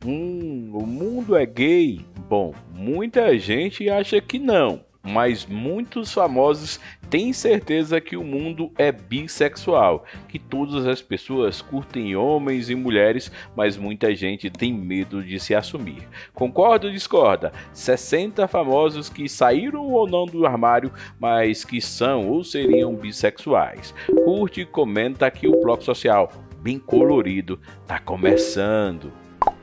O mundo é gay? Bom, muita gente acha que não, mas muitos famosos têm certeza que o mundo é bissexual, que todas as pessoas curtem homens e mulheres, mas muita gente tem medo de se assumir. Concorda ou discorda? 60 famosos que saíram ou não do armário, mas que são ou seriam bissexuais. Curte e comenta aqui o bloco social, bem colorido, tá começando.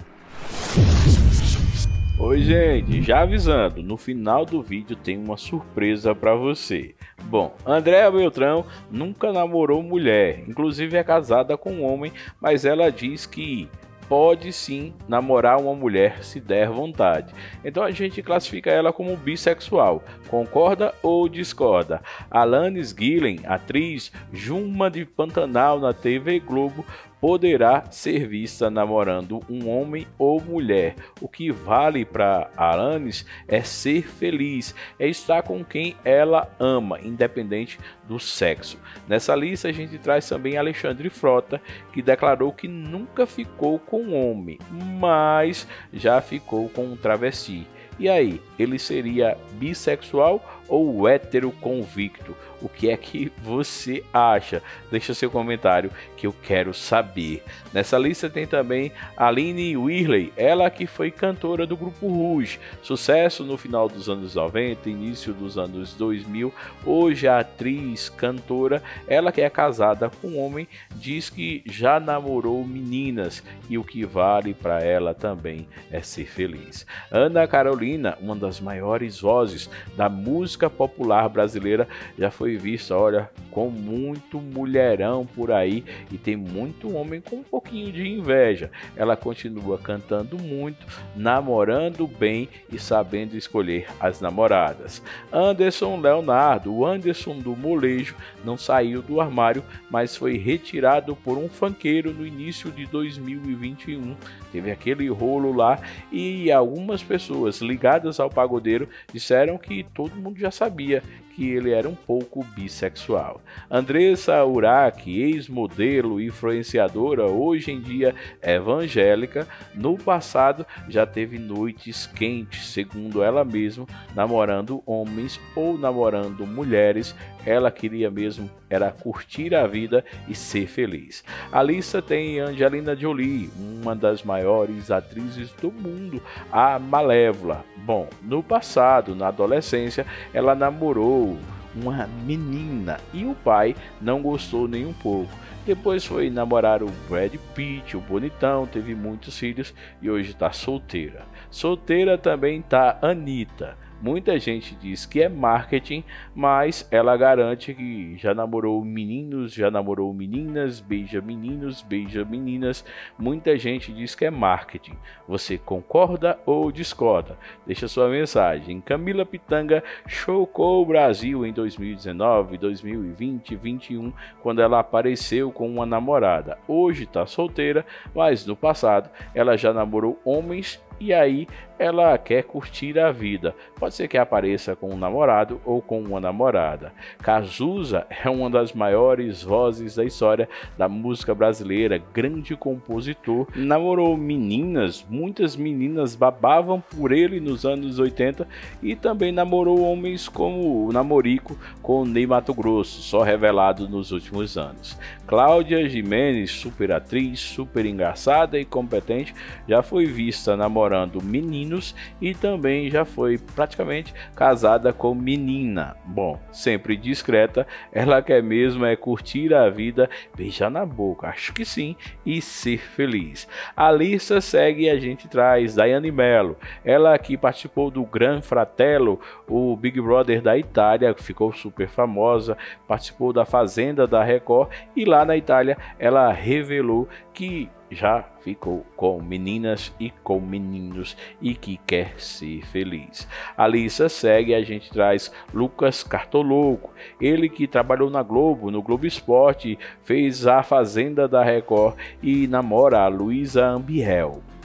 Oi gente, já avisando, no final do vídeo tem uma surpresa para você. Bom, Andréa Beltrão nunca namorou mulher, inclusive é casada com um homem, mas ela diz que pode sim namorar uma mulher se der vontade. Então a gente classifica ela como bissexual. Concorda ou discorda? Alanis Guilhem, atriz Juma de Pantanal na TV Globo, poderá ser vista namorando um homem ou mulher. O que vale para Alanis é ser feliz, é estar com quem ela ama, independente do sexo. Nessa lista a gente traz também Alexandre Frota, que declarou que nunca ficou com um homem, mas já ficou com um travesti. E aí, ele seria bissexual ou hétero convicto? O que é que você acha? Deixa seu comentário que eu quero saber. Nessa lista tem também Aline Whirley, ela que foi cantora do grupo Rouge, sucesso no final dos anos 90, início dos anos 2000. Hoje a atriz, cantora, ela que é casada com um homem, diz que já namorou meninas e o que vale para ela também é ser feliz. Ana Carolina, uma das maiores vozes da música popular brasileira, já foi vista, olha, com muito mulherão por aí e tem muito homem com um pouquinho de inveja. Ela continua cantando muito, namorando bem e sabendo escolher as namoradas. Anderson Leonardo, o Anderson do Molejo, não saiu do armário, mas foi retirado por um funkeiro no início de 2021. Teve aquele rolo lá e algumas pessoas ligadas ao pagodeiro disseram que todo mundo já sabia que ele era um pouco bissexual. Andressa Urach, ex-modelo e influenciadora, hoje em dia evangélica, no passado já teve noites quentes, segundo ela mesma, namorando homens ou namorando mulheres. Ela queria mesmo era curtir a vida e ser feliz. A lista tem Angelina Jolie, uma das maiores atrizes do mundo, a Malévola. Bom, no passado, na adolescência, ela namorou uma menina e o pai não gostou nem um pouco. Depois foi namorar o Brad Pitt, o bonitão, teve muitos filhos e hoje está solteira. Solteira também está Anitta. Muita gente diz que é marketing, mas ela garante que já namorou meninos, já namorou meninas, beija meninos, beija meninas. Muita gente diz que é marketing. Você concorda ou discorda? Deixa sua mensagem. Camila Pitanga chocou o Brasil em 2019, 2020 e 2021, quando ela apareceu com uma namorada. Hoje está solteira, mas no passado ela já namorou homens. E aí ela quer curtir a vida. Pode ser que apareça com um namorado ou com uma namorada. Cazuza é uma das maiores vozes da história da música brasileira, grande compositor. Namorou meninas, muitas meninas babavam por ele nos anos 80 e também namorou homens como o namorico com Ney Matogrosso, só revelado nos últimos anos. Cláudia Gimenez, super atriz, super engraçada e competente, já foi vista namorando meninos e também já foi praticamente casada com menina. Bom, sempre discreta, ela quer mesmo é curtir a vida, beijar na boca, acho que sim, e ser feliz. A lista segue e a gente traz Daiane Mello, ela que participou do Gran Fratello, o Big Brother da Itália, ficou super famosa, participou da Fazenda da Record e lá na Itália ela revelou que já ficou com meninas e com meninos e que quer ser feliz. A lista segue, a gente traz Lucas Cartoloco, ele que trabalhou na Globo, no Globo Esporte, fez a Fazenda da Record e namora a Luísa Ambiel.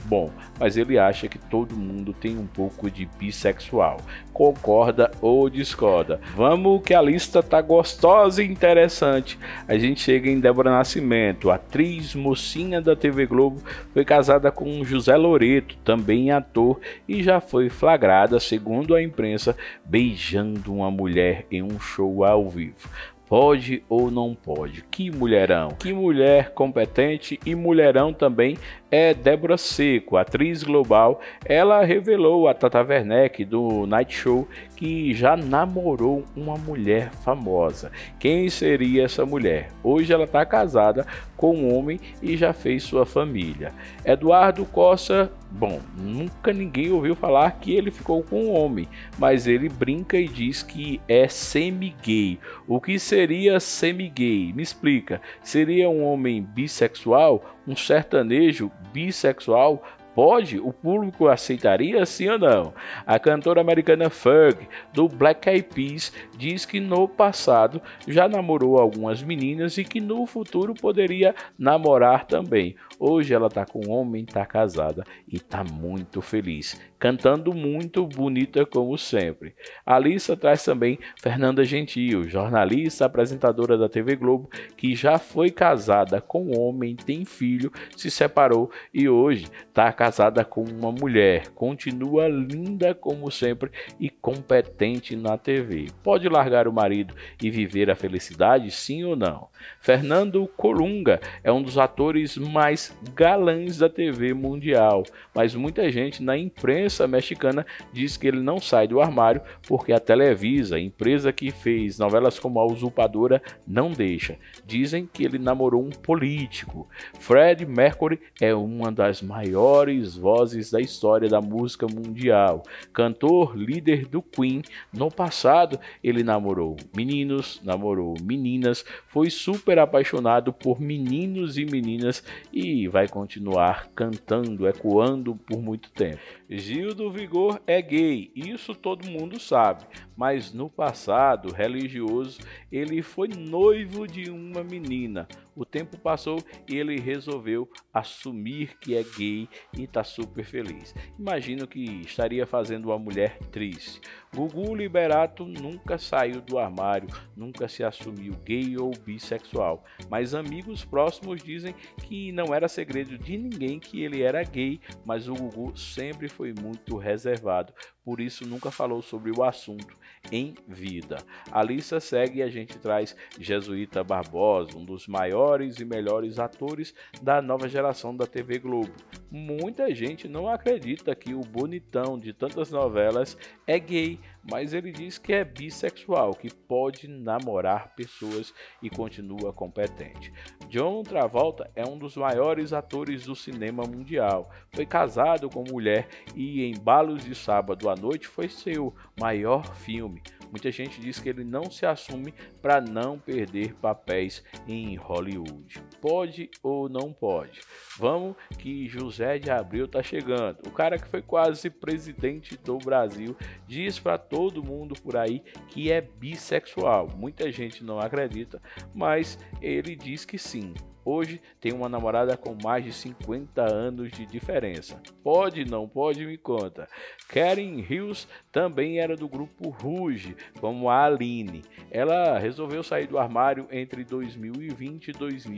Bom, mas ele acha que todo mundo tem um pouco de bissexual. Concorda ou discorda? Vamos que a lista tá gostosa e interessante. A gente chega em Débora Nascimento, atriz mocinha da TV Globo, foi casada com José Loreto, também ator, e já foi flagrada, segundo a imprensa, beijando uma mulher em um show ao vivo. Pode ou não pode? Que mulherão, que mulher competente, e mulherão também é Débora Seco, atriz global. Ela revelou a Tata Werneck do Night Show que já namorou uma mulher famosa. Quem seria essa mulher? Hoje ela está casada com um homem e já fez sua família. Eduardo Costa, bom, nunca ninguém ouviu falar que ele ficou com um homem, mas ele brinca e diz que é semi-gay. O que seria semi-gay? Me explica. Seria um homem bissexual? Um sertanejo bissexual? Pode? O público aceitaria, sim ou não? A cantora americana Ferg, do Black Eyed Peas, diz que no passado já namorou algumas meninas e que no futuro poderia namorar também. Hoje ela tá com um homem, tá casada e tá muito feliz, cantando muito bonita como sempre. A lista traz também Fernanda Gentil, jornalista, apresentadora da TV Globo, que já foi casada com um homem, tem filho, se separou e hoje tá casada com uma mulher, continua linda como sempre e competente na TV. Pode largar o marido e viver a felicidade, sim ou não? Fernando Colunga é um dos atores mais galãs da TV mundial, mas muita gente na imprensa mexicana diz que ele não sai do armário porque a Televisa, empresa que fez novelas como A Usurpadora, não deixa. Dizem que ele namorou um político. Freddie Mercury é uma das maiores vozes da história da música mundial. Cantor, líder do Queen. No passado, ele namorou meninos, namorou meninas, foi super apaixonado por meninos e meninas e vai continuar cantando, ecoando por muito tempo. Gil do Vigor é gay, isso todo mundo sabe, mas no passado religioso ele foi noivo de uma menina. O tempo passou e ele resolveu assumir que é gay e está super feliz. Imagino que estaria fazendo uma mulher triste. Gugu Liberato nunca saiu do armário, nunca se assumiu gay ou bissexual, mas amigos próximos dizem que não era segredo de ninguém que ele era gay, mas o Gugu sempre foi muito reservado, por isso nunca falou sobre o assunto em vida. A lista segue e a gente traz Jesuíta Barbosa, um dos maiores e melhores atores da nova geração da TV Globo. Muita gente não acredita que o bonitão de tantas novelas é gay, mas ele diz que é bissexual, que pode namorar pessoas e continua competente. John Travolta é um dos maiores atores do cinema mundial. Foi casado com mulher e Embalos de Sábado à Noite foi seu maior filme. Muita gente diz que ele não se assume para não perder papéis em Hollywood. Pode ou não pode? Vamos que José de Abreu tá chegando. O cara que foi quase presidente do Brasil diz para todo mundo por aí que é bissexual. Muita gente não acredita, mas ele diz que sim. Hoje tem uma namorada com mais de 50 anos de diferença. Pode, não pode, me conta. Karen Hills também era do grupo Rouge, como a Aline. Ela resolveu sair do armário entre 2020 e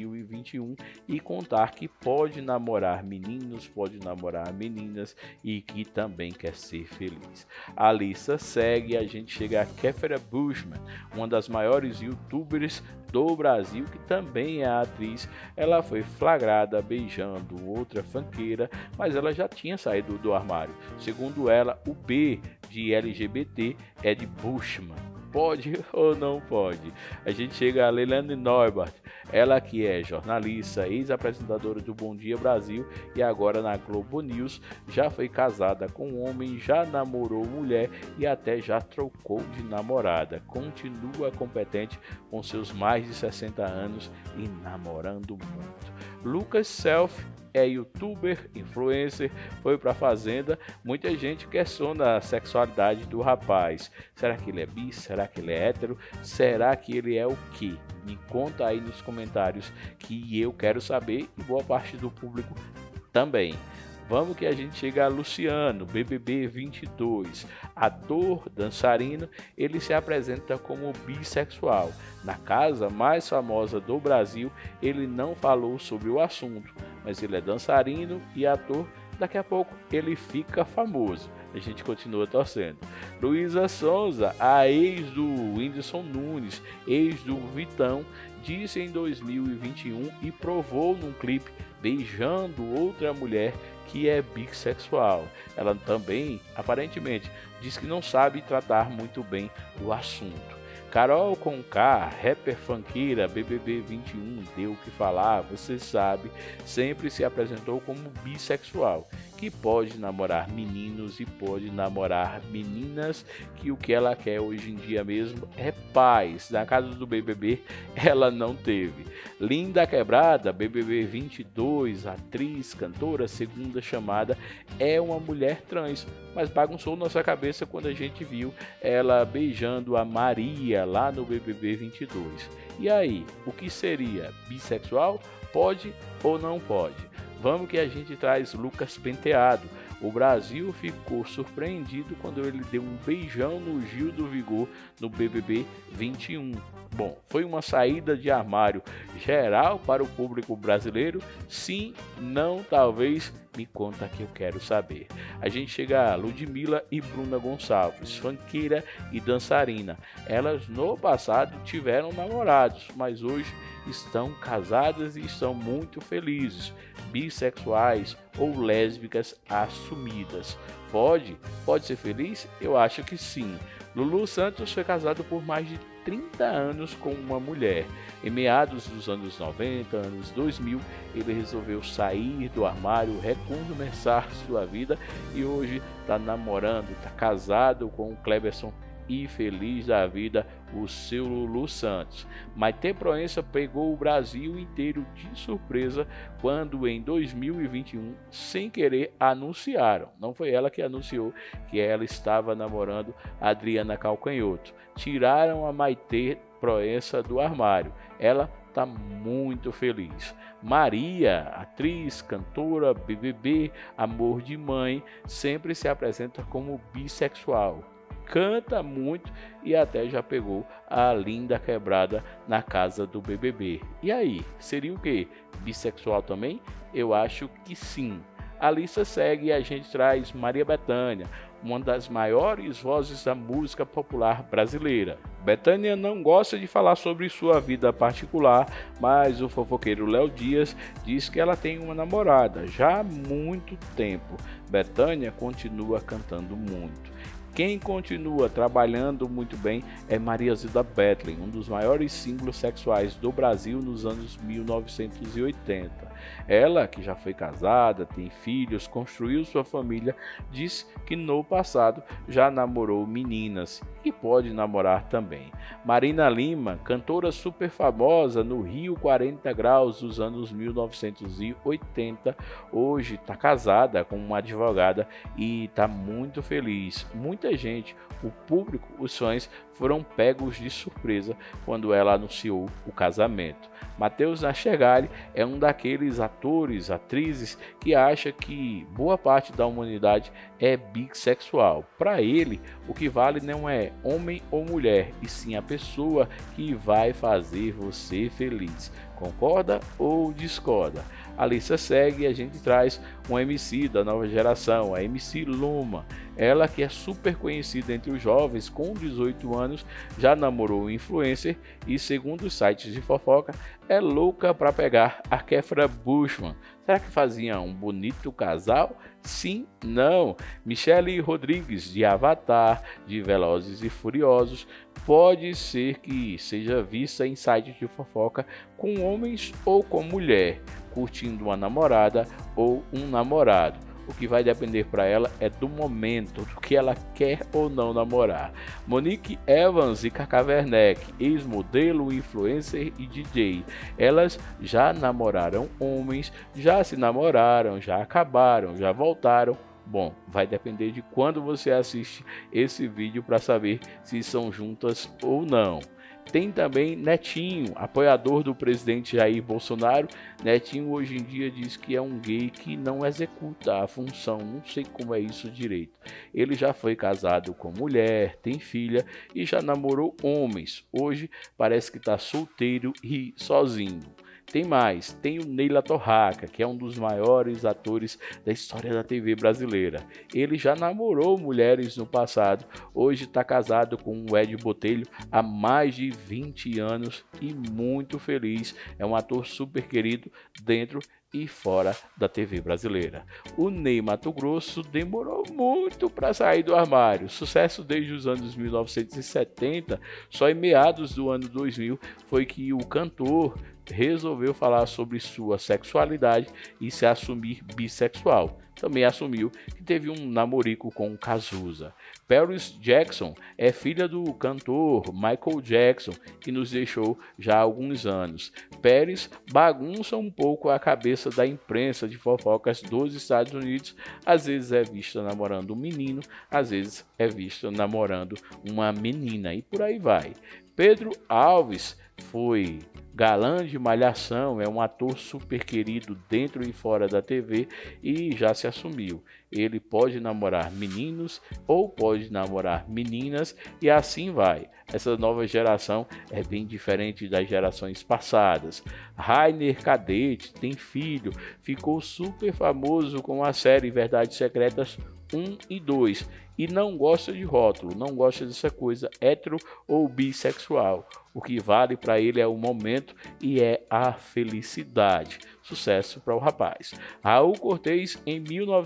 2021 e contar que pode namorar meninos, pode namorar meninas e que também quer ser feliz. A lista segue e a gente chega a Kéfera Bushman, uma das maiores youtubers do Brasil, que também é atriz. Ela foi flagrada beijando outra funkeira, mas ela já tinha saído do armário. Segundo ela, o B de LGBT é de Bushman. Pode ou não pode? A gente chega a Leilani Neubert, ela que é jornalista, ex-apresentadora do Bom Dia Brasil e agora na Globo News, já foi casada com um homem, já namorou mulher e até já trocou de namorada. Continua competente com seus mais de 60 anos e namorando muito. Lucas Self é youtuber, influencer, foi pra Fazenda. Muita gente questiona a sexualidade do rapaz. Será que ele é bi? Será que ele é hétero? Será que ele é o quê? Me conta aí nos comentários que eu quero saber e boa parte do público também. Vamos que a gente chega a Luciano, BBB 22. Ator, dançarino, ele se apresenta como bissexual. Na casa mais famosa do Brasil, ele não falou sobre o assunto, mas ele é dançarino e ator. Daqui a pouco ele fica famoso. A gente continua torcendo. Luísa Sonza, a ex do Whindersson Nunes, ex do Vitão, disse em 2021 e provou num clipe beijando outra mulher que é bissexual. Ela também, aparentemente, diz que não sabe tratar muito bem o assunto. Carol Conká, rapper funkeira, BBB 21, deu o que falar, você sabe, sempre se apresentou como bissexual, que pode namorar meninos e pode namorar meninas, que o que ela quer hoje em dia mesmo é paz. Na casa do BBB, ela não teve. Linda Quebrada, BBB 22, atriz, cantora, segunda chamada, é uma mulher trans, mas bagunçou nossa cabeça quando a gente viu ela beijando a Maria lá no BBB 22. E aí, o que seria? Bissexual? Pode ou não pode? Vamos que a gente traz Lucas Penteado. O Brasil ficou surpreendido quando ele deu um beijão no Gil do Vigor no BBB 21. Bom, foi uma saída de armário geral para o público brasileiro? Sim, não, talvez? Me conta que eu quero saber. A gente chega a Ludmilla e Bruna Gonçalves, funkeira e dançarina. Elas no passado tiveram namorados, mas hoje estão casadas e estão muito felizes, bissexuais ou lésbicas assumidas. Pode ser feliz? Eu acho que sim. Lulu Santos foi casado por mais de 30 anos com uma mulher. Em meados dos anos 90, anos 2000, ele resolveu sair do armário, recomeçar sua vida e hoje está namorando, está casado com o Cleberson e feliz da vida, o seu Lulu Santos. Maite Proença pegou o Brasil inteiro de surpresa quando em 2021, sem querer, anunciaram. Não foi ela que anunciou que ela estava namorando a Adriana Calcanhoto. Tiraram a Maite Proença do armário. Ela está muito feliz. Maria, atriz, cantora, BBB, amor de mãe, sempre se apresenta como bissexual. Canta muito e até já pegou a Linda Quebrada na casa do BBB. E aí, seria o quê? Bissexual também? Eu acho que sim. A lista segue e a gente traz Maria Bethânia, uma das maiores vozes da música popular brasileira. Bethânia não gosta de falar sobre sua vida particular, mas o fofoqueiro Léo Dias diz que ela tem uma namorada já há muito tempo. Bethânia continua cantando muito. Quem continua trabalhando muito bem é Maria Zilda Bethlen, um dos maiores símbolos sexuais do Brasil nos anos 1980. Ela, que já foi casada, tem filhos, construiu sua família, disse que no passado já namorou meninas e pode namorar também. Marina Lima, cantora super famosa no Rio 40 Graus dos anos 1980, hoje está casada com uma advogada e está muito feliz. Muita gente, o público, os fãs foram pegos de surpresa quando ela anunciou o casamento. Matheus Nastergalli é um daqueles atores, atrizes que acha que boa parte da humanidade é bissexual. Para ele, o que vale não é homem ou mulher, e sim a pessoa que vai fazer você feliz. Concorda ou discorda? A lista segue e a gente traz um MC da nova geração, a MC Luma. Ela, que é super conhecida entre os jovens, com 18 anos, já namorou um influencer e, segundo os sites de fofoca, é louca para pegar a Kefra Bushman. Será que fazia um bonito casal? Sim, não. Michelle Rodrigues, de Avatar, de Velozes e Furiosos, pode ser que seja vista em sites de fofoca com homens ou com mulher, curtindo uma namorada ou um namorado. O que vai depender para ela é do momento, do que ela quer ou não namorar. Monique Evans e Cacá Werneck, ex-modelo, influencer e DJ. Elas já namoraram homens, já se namoraram, já acabaram, já voltaram. Bom, vai depender de quando você assiste esse vídeo para saber se são juntas ou não. Tem também Netinho, apoiador do presidente Jair Bolsonaro. Netinho hoje em dia diz que é um gay que não executa a função, não sei como é isso direito. Ele já foi casado com mulher, tem filha e já namorou homens. Hoje parece que está solteiro e sozinho. Tem mais, tem o Neila Torraca, que é um dos maiores atores da história da TV brasileira. Ele já namorou mulheres no passado, hoje está casado com o Ed Botelho há mais de 20 anos e muito feliz. É um ator super querido dentro e fora da TV brasileira. O Ney Matogrosso demorou muito para sair do armário. Sucesso desde os anos 1970, só em meados do ano 2000 foi que o cantor resolveu falar sobre sua sexualidade e se assumir bissexual. Também assumiu que teve um namorico com Cazuza. Paris Jackson é filha do cantor Michael Jackson, que nos deixou já há alguns anos. Paris bagunça um pouco a cabeça da imprensa de fofocas dos Estados Unidos. Às vezes é vista namorando um menino, às vezes é vista namorando uma menina e por aí vai. Pedro Alves foi galã de Malhação, é um ator super querido dentro e fora da TV e já se assumiu. Ele pode namorar meninos ou pode namorar meninas e assim vai. Essa nova geração é bem diferente das gerações passadas. Rainer Cadete tem filho, ficou super famoso com a série Verdades Secretas 1 e 2 e não gosta de rótulo, não gosta dessa coisa hétero ou bissexual. O que vale para ele é o momento e é a felicidade. Sucesso para o rapaz. Raul Cortez, em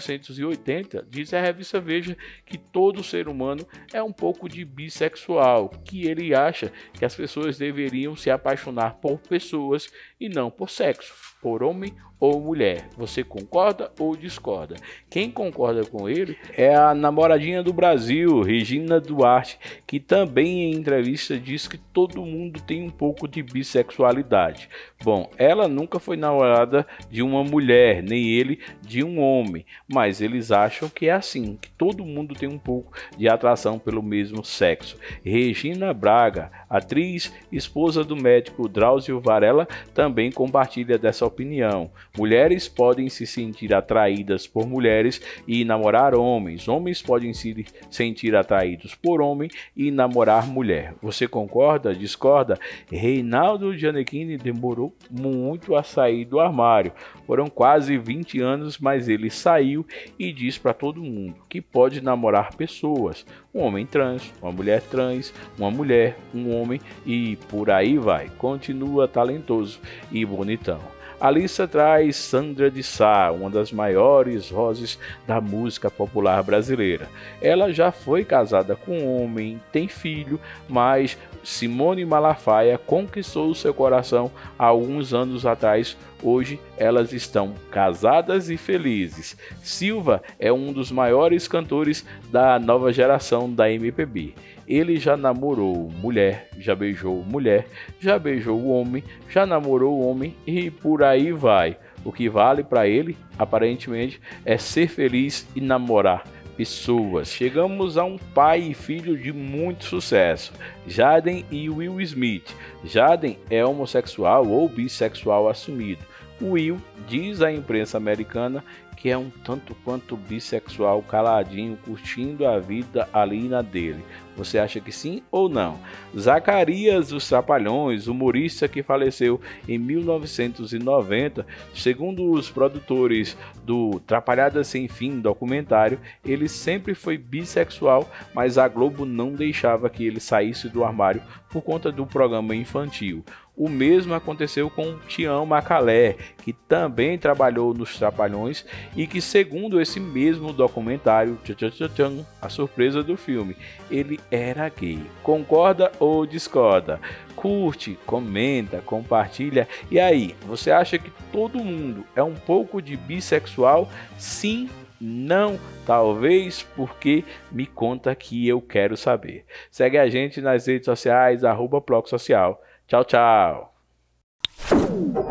1980, diz à revista Veja que todo ser humano é um pouco de bissexual, que ele acha que as pessoas deveriam se apaixonar por pessoas e não por sexo, por homem ou mulher. Você concorda ou discorda? Quem concorda com ele é a namoradinha do Brasil, Regina Duarte, que também em entrevista diz que todo mundo tem um pouco de bissexualidade. Bom, ela nunca foi namorada de uma mulher, nem ele de um homem, mas eles acham que é assim, que todo mundo tem um pouco de atração pelo mesmo sexo. Regina Braga, atriz, esposa do médico Drauzio Varela, também compartilha dessa opinião. Mulheres podem se sentir atraídas por mulheres e namorar homens. Homens podem se sentir atraídos por homem e namorar mulher. Você concorda? Discorda? Reinaldo Gianecchini demorou muito a sair do armário. Foram quase 20 anos, mas ele saiu e diz para todo mundo que pode namorar pessoas. Um homem trans, uma mulher trans, uma mulher, um homem e por aí vai. Continua talentoso e bonitão. Alissa traz Sandra de Sá, uma das maiores vozes da música popular brasileira. Ela já foi casada com um homem, tem filho, mas Simone Malafaia conquistou seu coração há alguns anos atrás. Hoje elas estão casadas e felizes. Silva é um dos maiores cantores da nova geração da MPB. Ele já namorou mulher, já beijou mulher, já beijou homem, já namorou homem e por aí vai. O que vale para ele, aparentemente, é ser feliz e namorar pessoas. Chegamos a um pai e filho de muito sucesso, Jaden e Will Smith. Jaden é homossexual ou bissexual assumido. Will diz à imprensa americana que é um tanto quanto bissexual, caladinho, curtindo a vida ali na dele. Você acha que sim ou não? Zacarias dos Trapalhões, humorista que faleceu em 1990, segundo os produtores do Trapalhadas Sem Fim documentário, ele sempre foi bissexual, mas a Globo não deixava que ele saísse do armário por conta do programa infantil. O mesmo aconteceu com Tião Macalé, que também trabalhou nos Trapalhões e que, segundo esse mesmo documentário, a surpresa do filme, ele era gay. Concorda ou discorda? Curte, comenta, compartilha. E aí, você acha que todo mundo é um pouco de bissexual? Sim? Não? Talvez? Porque me conta que eu quero saber. Segue a gente nas redes sociais, @PlocSocial. Tchau, tchau.